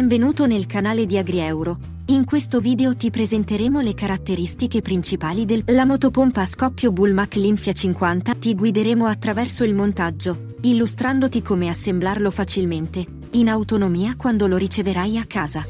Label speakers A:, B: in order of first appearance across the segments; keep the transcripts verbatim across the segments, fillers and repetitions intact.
A: Benvenuto nel canale di AgriEuro. In questo video ti presenteremo le caratteristiche principali della motopompa a scoppio Bullmac Linfia cinquanta. Ti guideremo attraverso il montaggio, illustrandoti come assemblarlo facilmente, in autonomia quando lo riceverai a casa.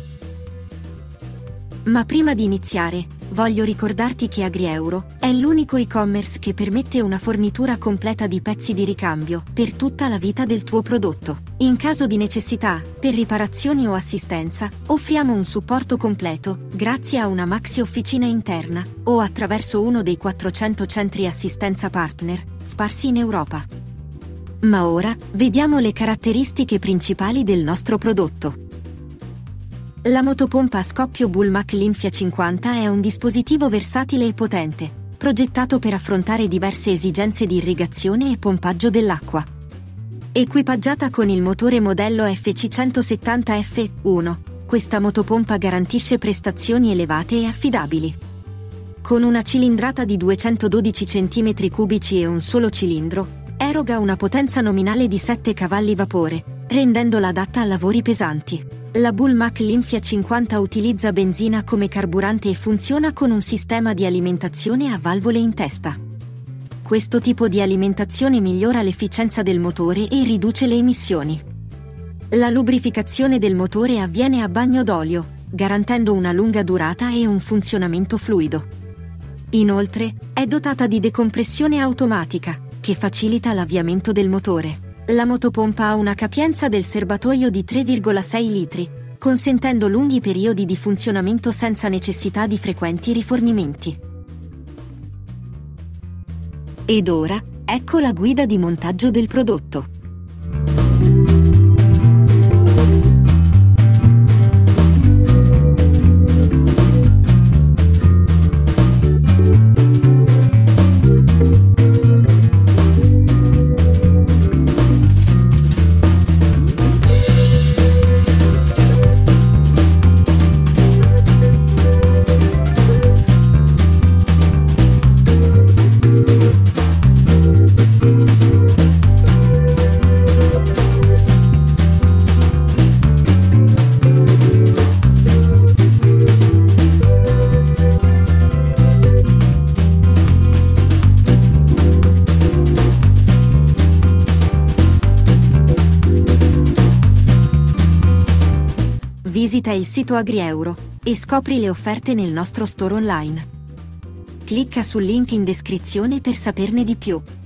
A: Ma prima di iniziare, voglio ricordarti che AgriEuro è l'unico e-commerce che permette una fornitura completa di pezzi di ricambio per tutta la vita del tuo prodotto. In caso di necessità, per riparazioni o assistenza, offriamo un supporto completo, grazie a una maxi officina interna, o attraverso uno dei quattrocento centri assistenza partner, sparsi in Europa. Ma ora, vediamo le caratteristiche principali del nostro prodotto. La motopompa a scoppio Bullmac Linfia cinquanta è un dispositivo versatile e potente, progettato per affrontare diverse esigenze di irrigazione e pompaggio dell'acqua. Equipaggiata con il motore modello F C centosettanta F uno, questa motopompa garantisce prestazioni elevate e affidabili. Con una cilindrata di duecentododici centimetri cubici e un solo cilindro, eroga una potenza nominale di sette cavalli vapore, rendendola adatta a lavori pesanti. La Bullmac Linfia cinquanta utilizza benzina come carburante e funziona con un sistema di alimentazione a valvole in testa. Questo tipo di alimentazione migliora l'efficienza del motore e riduce le emissioni. La lubrificazione del motore avviene a bagno d'olio, garantendo una lunga durata e un funzionamento fluido. Inoltre, è dotata di decompressione automatica, che facilita l'avviamento del motore. La motopompa ha una capienza del serbatoio di tre virgola sei litri, consentendo lunghi periodi di funzionamento senza necessità di frequenti rifornimenti. Ed ora, ecco la guida di montaggio del prodotto. Visita il sito AgriEuro e scopri le offerte nel nostro store online. Clicca sul link in descrizione per saperne di più.